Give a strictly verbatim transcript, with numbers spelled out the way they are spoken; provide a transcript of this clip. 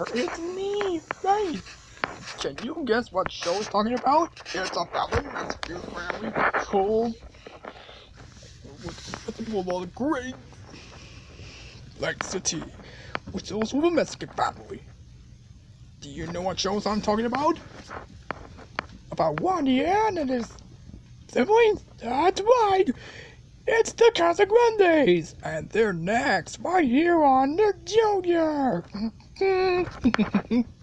It's me, Faith. Can you guess what show is talking about? It's a family rescue family called with, with the people of the Great Lake City, which is also a Mexican family. Do you know what shows I'm talking about? About Wandy Ann and his siblings? That's right! It's the Casagrandes! And they're next, right here on the Junior!